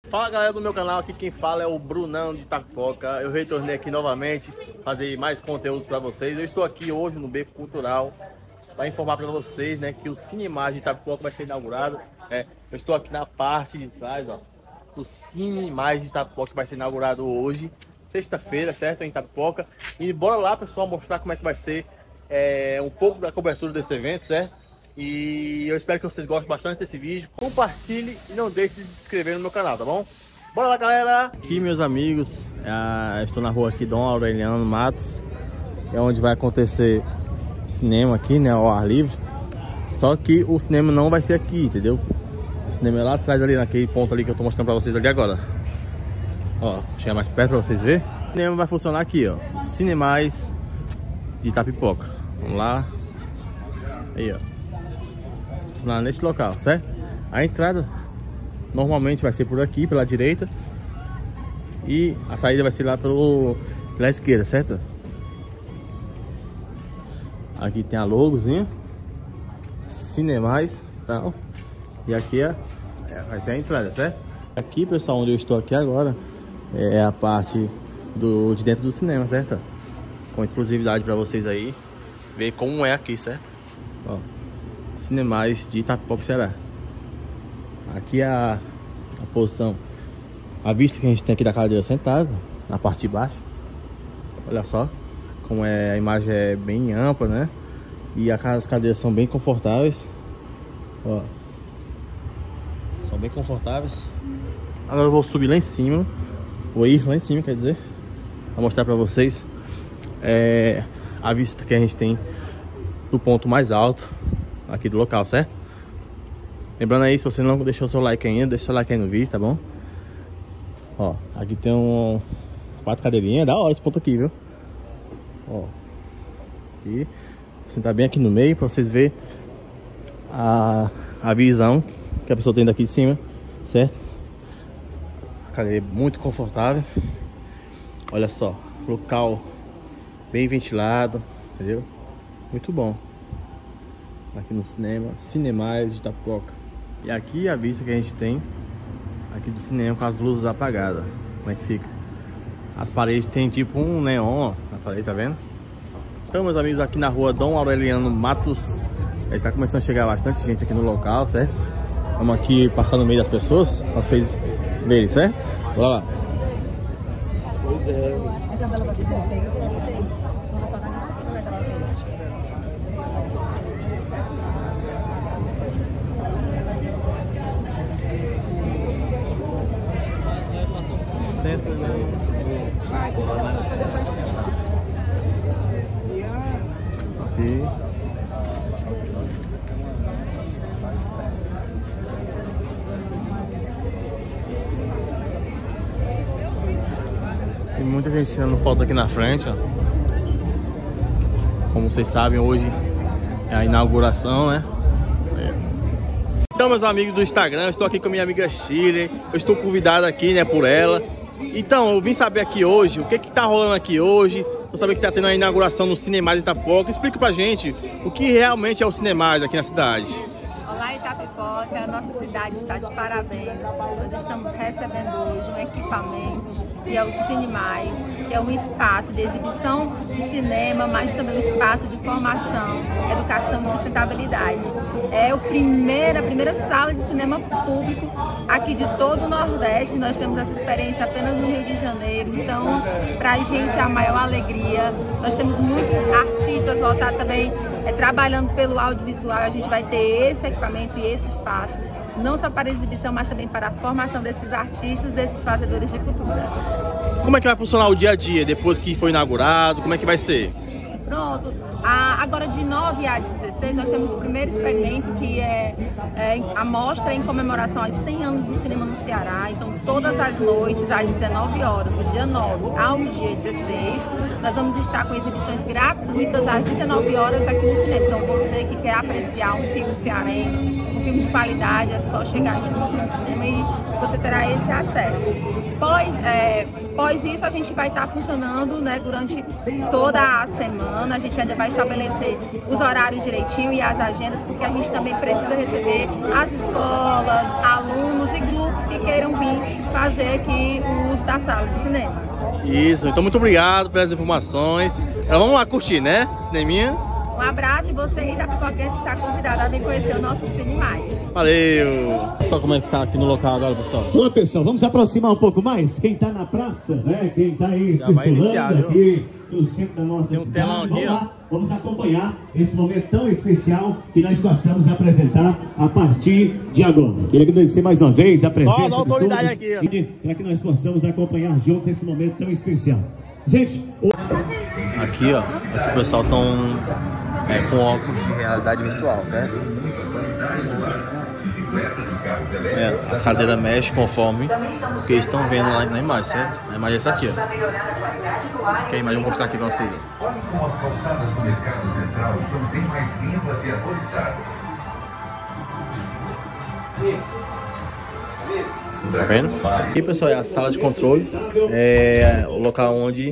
Fala galera do meu canal, aqui quem fala é o Brunão de Itapipoca. Eu retornei aqui novamente fazer mais conteúdos para vocês. Eu estou aqui hoje no Beco Cultural para informar para vocês, né, que o Cinemais de Itapipoca vai ser inaugurado. Eu estou aqui na parte de trás, ó, o Cinemais de Itapipoca vai ser inaugurado hoje, sexta-feira, certo, em Itapipoca. E bora lá, pessoal, mostrar como é que vai ser um pouco da cobertura desse evento, certo? E eu espero que vocês gostem bastante desse vídeo. Compartilhe e não deixe de se inscrever no meu canal, tá bom? Bora lá, galera! Aqui, meus amigos, estou na rua aqui, Dom Aureliano Matos. É onde vai acontecer o cinema aqui, né, ao ar livre. Só que o cinema não vai ser aqui, entendeu? O cinema é lá atrás, ali naquele ponto ali que eu tô mostrando pra vocês ali agora. Ó, chegar mais perto pra vocês verem. O cinema vai funcionar aqui, ó, Cinemais de Itapipoca. Vamos lá. Aí, ó. Neste local, certo? A entrada normalmente vai ser por aqui, pela direita, e a saída vai ser lá pela esquerda, certo? Aqui tem a logozinha Cinemais, tal. E aqui vai ser a entrada, certo? Aqui, pessoal, onde eu estou aqui agora é a parte de dentro do cinema, certo? Com exclusividade para vocês aí ver como é aqui, certo? Ó, Cinemais de Itapipoca, Ceará. Aqui é a posição, a vista que a gente tem aqui da cadeira sentada, na parte de baixo. Olha só como a imagem é bem ampla, né? E as cadeiras são bem confortáveis. Ó, são bem confortáveis. Agora eu vou subir lá em cima, vou ir lá em cima, quer dizer, para mostrar para vocês a vista que a gente tem do ponto mais alto aqui do local, certo? Lembrando aí, se você não deixou seu like ainda, deixa seu like aí no vídeo, tá bom? Ó, aqui tem 4 cadeirinhas, da hora esse ponto aqui, viu? Ó, aqui, vou sentar bem aqui no meio pra vocês verem a visão que a pessoa tem daqui de cima, certo? A cadeira é muito confortável. Olha só, local bem ventilado, entendeu? Muito bom. Aqui no cinema, Cinemais de Itapipoca. E aqui a vista que a gente tem aqui do cinema com as luzes apagadas. Como é que fica? As paredes tem tipo um neon, ó, na parede, tá vendo? Então, meus amigos, aqui na rua Dom Aureliano Matos, está começando a chegar bastante gente aqui no local, certo? Vamos aqui passar no meio das pessoas pra vocês verem, certo? Bora lá. Pois é. Centro, né? Aqui. Tem muita gente tirando foto aqui na frente, ó. Como vocês sabem, hoje é a inauguração, né? Então, meus amigos do Instagram, eu estou aqui com minha amiga Shirley. Eu estou convidado aqui, né, por ela. Então, eu vim saber aqui hoje, o que que tá rolando aqui hoje. Tô sabendo que tá tendo a inauguração no Cinemais de Itapipoca. Explica pra gente o que realmente é o Cinemais aqui na cidade. Olá, Itapipoca, nossa cidade está de parabéns. Nós estamos recebendo hoje um equipamento que é o Cinemais, que é um espaço de exibição de cinema, mas também um espaço de formação, educação e sustentabilidade. É a primeira sala de cinema público aqui de todo o Nordeste. Nós temos essa experiência apenas no Rio de Janeiro, então para a gente é a maior alegria. Nós temos muitos artistas voltados também trabalhando pelo audiovisual. A gente vai ter esse equipamento e esse espaço, não só para exibição, mas também para a formação desses artistas, desses fazedores de cultura. Como é que vai funcionar o dia a dia depois que foi inaugurado? Como é que vai ser? Pronto, agora de 9 a 16 nós temos o primeiro experimento, que é a mostra em comemoração aos 100 anos do cinema no Ceará. Então todas as noites às 19 horas, do dia 9 ao dia 16, nós vamos estar com exibições gratuitas às 19 horas aqui no cinema. Então você que quer apreciar um filme cearense, um filme de qualidade, é só chegar junto no cinema e você terá esse acesso. Após isso, a gente vai estar funcionando, né, durante toda a semana. A gente ainda vai estabelecer os horários direitinho e as agendas, porque a gente também precisa receber as escolas, alunos e grupos que queiram vir fazer aqui o uso da sala de cinema. Isso, então muito obrigado pelas informações. Então, vamos lá curtir, né? Cineminha. Um abraço e você aí da Pipoquense está convidado a vir conhecer o nosso Cine Mais. Valeu! Pessoal, como é que está aqui no local agora, pessoal? Olá, pessoal, vamos aproximar um pouco mais. Quem está na praça, né? Quem está aí circulando aqui no centro da nossa cidade. Telão aqui, vamos lá, vamos acompanhar esse momento tão especial que nós passamos a apresentar a partir de agora. Queria agradecer mais uma vez a presença de autoridade todos, aqui, para que nós possamos acompanhar juntos esse momento tão especial. Gente, aqui ó, aqui o pessoal estão com óculos de realidade virtual, certo? As cadeiras mexem conforme o que eles estão vendo lá na imagem, certo? A imagem é essa aqui, ó. Que a imagem eu vou mostrar aqui pra vocês. Olha como as calçadas do mercado central estão bem mais limpas e arborizadas. Tá vendo? Aqui, pessoal, é a sala de controle, é o local onde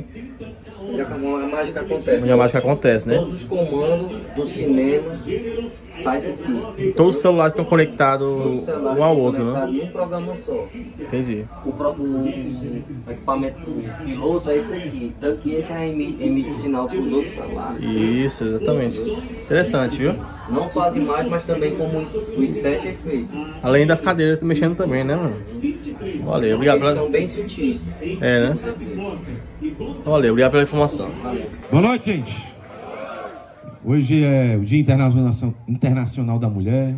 a mágica acontece. Onde a mágica acontece, né? Todos os comandos do cinema saem daqui. Todos os celulares estão conectados um ao outro, né? Em um programa só. Entendi. O próprio equipamento do piloto é esse aqui. Daqui é que emite sinal para os outros celulares. Isso, exatamente. Interessante, viu? Não só as imagens, mas também como os 7 efeitos. Além das cadeiras mexendo também, né, mano? Valeu, obrigado pela... São bem sutis. É, né? Valeu, obrigado pela informação. Boa noite, gente. Hoje é o Dia Internacional da Mulher.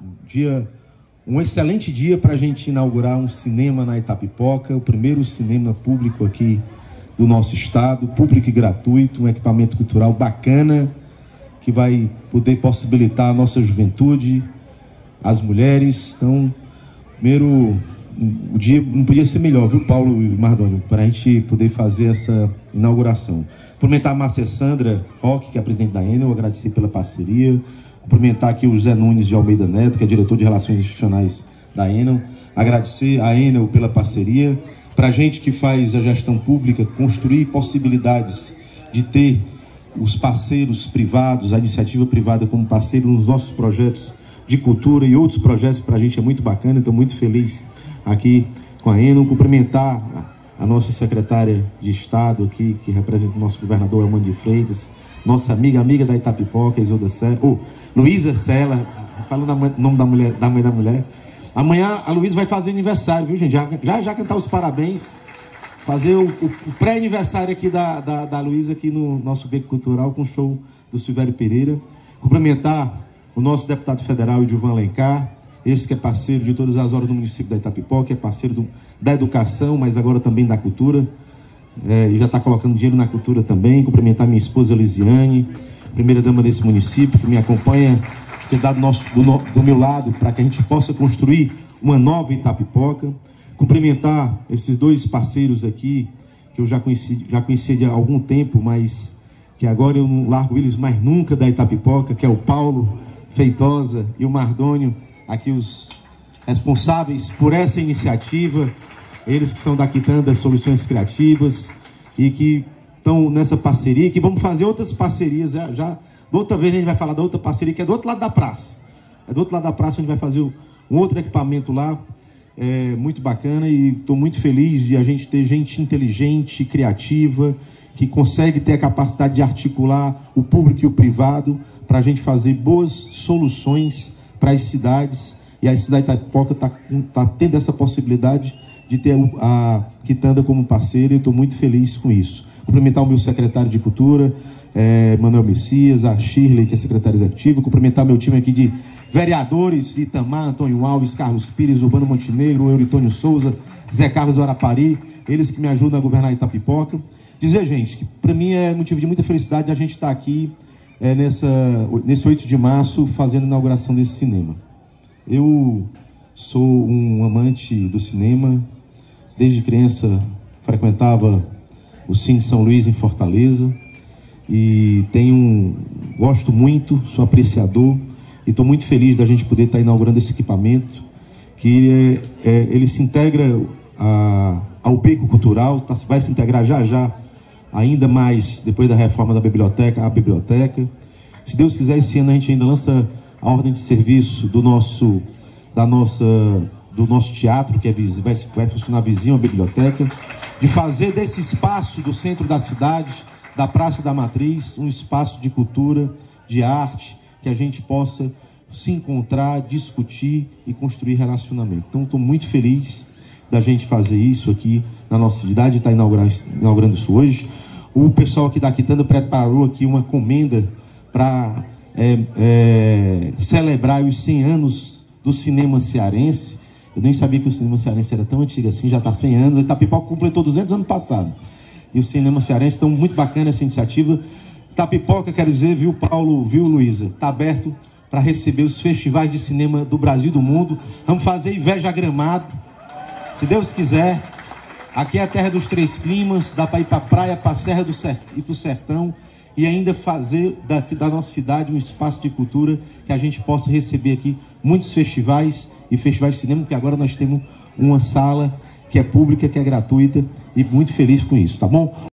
Um excelente dia para a gente inaugurar um cinema na Itapipoca, o primeiro cinema público aqui do nosso estado, público e gratuito, um equipamento cultural bacana que vai poder possibilitar a nossa juventude, as mulheres. Então, primeiro, o dia não podia ser melhor, viu, Paulo e Mardônio, para a gente poder fazer essa inauguração. Cumprimentar a Márcia Sandra Roque, que é a presidente da Enel, agradecer pela parceria. Cumprimentar aqui o José Nunes de Almeida Neto, que é diretor de Relações Institucionais da Enel. Agradecer a Enel pela parceria. Para a gente que faz a gestão pública, construir possibilidades de ter os parceiros privados, a iniciativa privada como parceiro nos nossos projetos de cultura e outros projetos, para a gente é muito bacana. Estou muito feliz aqui com a Enel. Cumprimentar a nossa secretária de Estado aqui, que representa o nosso governador Elmano de Freitas, nossa amiga da Itapipoca, Isolda Sela, Luísa Sela, falando o nome da mãe da mulher. Amanhã a Luísa vai fazer aniversário, viu, gente? Já cantar os parabéns, fazer o pré-aniversário aqui da Luísa aqui no nosso Beco Cultural com o show do Silvério Pereira. Cumprimentar o nosso deputado federal, Edilvan Alencar, esse que é parceiro de todas as horas do município da Itapipoca, é parceiro da educação, mas agora também da cultura, e já está colocando dinheiro na cultura também. Cumprimentar minha esposa Lisiane, primeira dama desse município, que me acompanha, que é dado do meu lado, para que a gente possa construir uma nova Itapipoca. Cumprimentar esses dois parceiros aqui, que eu já conhecia de algum tempo, mas que agora eu não largo eles mais nunca da Itapipoca, que é o Paulo Feitosa e o Mardônio, aqui os responsáveis por essa iniciativa, eles que são da Quitanda Soluções Criativas e que estão nessa parceria, que vamos fazer outras parcerias, já da outra vez a gente vai falar da outra parceria, que é do outro lado da praça. É do outro lado da praça, a gente vai fazer um outro equipamento lá, muito bacana, e estou muito feliz de a gente ter gente inteligente, criativa, que consegue ter a capacidade de articular o público e o privado para a gente fazer boas soluções para as cidades, e a cidade de Itapipoca está tendo essa possibilidade de ter a Quitanda como parceira, e eu estou muito feliz com isso. Cumprimentar o meu secretário de Cultura, Manuel Messias, a Shirley, que é secretária executiva. Cumprimentar meu time aqui de vereadores, Itamar, Antônio Alves, Carlos Pires, Urbano Montenegro, Euritônio Souza, Zé Carlos do Arapari, eles que me ajudam a governar Itapipoca. Dizer, gente, que para mim é motivo de muita felicidade a gente estar aqui nesse 8 de março fazendo a inauguração desse cinema. Eu sou um amante do cinema, desde criança frequentava o Cine São Luís em Fortaleza, e gosto muito, sou apreciador, e estou muito feliz da gente poder estar inaugurando esse equipamento, que ele se integra ao Beco Cultural, vai se integrar já, ainda mais depois da reforma da biblioteca, a biblioteca. Se Deus quiser, esse ano a gente ainda lança a ordem de serviço do nosso teatro, que vai funcionar vizinho à biblioteca, de fazer desse espaço do centro da cidade, da Praça da Matriz, um espaço de cultura, de arte, que a gente possa se encontrar, discutir e construir relacionamento. Então, estou muito feliz da gente fazer isso aqui na nossa cidade, está inaugurando isso hoje. O pessoal aqui da Quitanda preparou aqui uma comenda para celebrar os 100 anos do cinema cearense. Eu nem sabia que o cinema cearense era tão antigo assim, já está 100 anos. Itapipoca completou 200 anos passado. E o cinema cearense, então, muito bacana essa iniciativa. Itapipoca, quero dizer, viu, Paulo, viu, Luísa? Está aberto para receber os festivais de cinema do Brasil e do mundo. Vamos fazer Inveja Gramado, se Deus quiser. Aqui é a terra dos 3 climas, dá para ir para a praia, para a Serra do e para o Sertão, e ainda fazer da nossa cidade um espaço de cultura que a gente possa receber aqui muitos festivais e festivais de cinema, porque agora nós temos uma sala que é pública, que é gratuita, e muito feliz com isso, tá bom?